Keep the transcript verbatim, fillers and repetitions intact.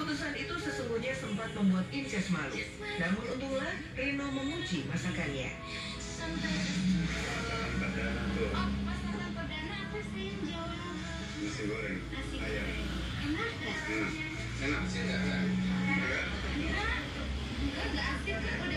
Keputusan itu sesungguhnya sempat membuat Inces malu. Namun untunglah Rino memuji masakannya. Masakan perdana tuh. Oh, masakan perdana apa sih yang jawab? Nasi goreng. Nasi Ayam. goreng. Enak nggak? Enak. Enak sih enggak? Enggak. Enggak. Enggak, enggak asik kan?